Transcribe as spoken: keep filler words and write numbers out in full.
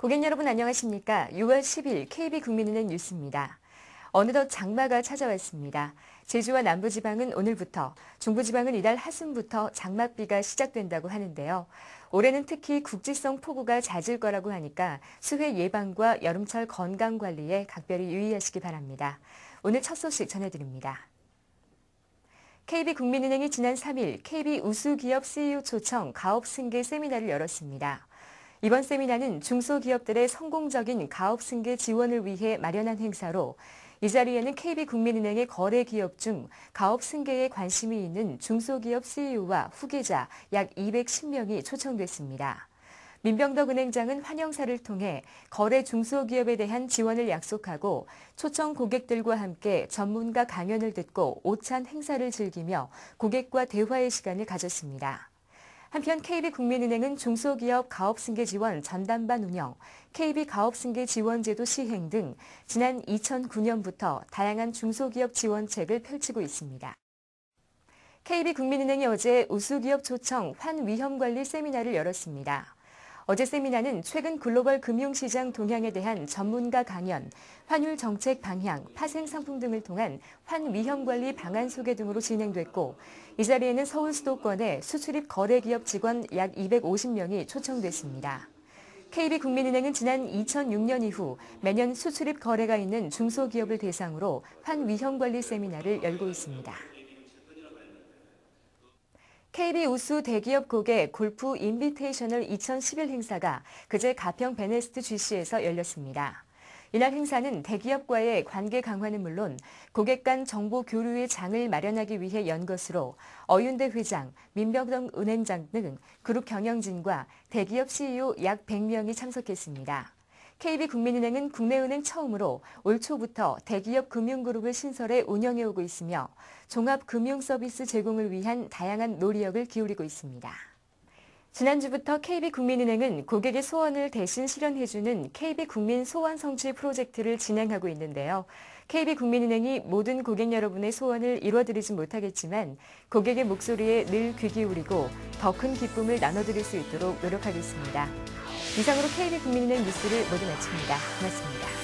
고객 여러분 안녕하십니까? 유월 십일 케이비국민은행 뉴스입니다. 어느덧 장마가 찾아왔습니다. 제주와 남부지방은 오늘부터, 중부지방은 이달 하순부터 장맛비가 시작된다고 하는데요. 올해는 특히 국지성 폭우가 잦을 거라고 하니까 수해 예방과 여름철 건강관리에 각별히 유의하시기 바랍니다. 오늘 첫 소식 전해드립니다. 케이비국민은행이 지난 삼 일 케이비 우수기업 씨이오 초청 가업 승계 세미나를 열었습니다. 이번 세미나는 중소기업들의 성공적인 가업 승계 지원을 위해 마련한 행사로 이 자리에는 케이비국민은행의 거래 기업 중 가업 승계에 관심이 있는 중소기업 씨이오와 후계자 약 이백십 명이 초청됐습니다. 민병덕 은행장은 환영사를 통해 거래 중소기업에 대한 지원을 약속하고 초청 고객들과 함께 전문가 강연을 듣고 오찬 행사를 즐기며 고객과 대화의 시간을 가졌습니다. 한편 케이비국민은행은 중소기업 가업승계 지원 전담반 운영, 케이비가업승계 지원제도 시행 등 지난 이천구 년부터 다양한 중소기업 지원책을 펼치고 있습니다. 케이비국민은행이 어제 우수기업 초청 환위험관리 세미나를 열었습니다. 어제 세미나는 최근 글로벌 금융시장 동향에 대한 전문가 강연, 환율 정책 방향, 파생 상품 등을 통한 환위험관리 방안 소개 등으로 진행됐고 이 자리에는 서울 수도권의 수출입 거래기업 직원 약 이백오십 명이 초청됐습니다. 케이비국민은행은 지난 이천육 년 이후 매년 수출입 거래가 있는 중소기업을 대상으로 환위험관리 세미나를 열고 있습니다. 케이비 우수 대기업 고객 골프 인비테이셔널 이천십일 행사가 그제 가평 베네스트 지씨에서 열렸습니다. 이날 행사는 대기업과의 관계 강화는 물론 고객 간 정보 교류의 장을 마련하기 위해 연 것으로 어윤대 회장, 민병덕 은행장 등 그룹 경영진과 대기업 씨이오 약 백 명이 참석했습니다. 케이비국민은행은 국내은행 처음으로 올 초부터 대기업 금융그룹을 신설해 운영해오고 있으며 종합금융서비스 제공을 위한 다양한 노력을 기울이고 있습니다. 지난주부터 케이비국민은행은 고객의 소원을 대신 실현해주는 케이비국민 소원성취 프로젝트를 진행하고 있는데요. 케이비국민은행이 모든 고객 여러분의 소원을 이뤄드리지 못하겠지만 고객의 목소리에 늘 귀 기울이고 더 큰 기쁨을 나눠드릴 수 있도록 노력하겠습니다. 이상으로 케이비국민은행 뉴스를 모두 마칩니다. 고맙습니다.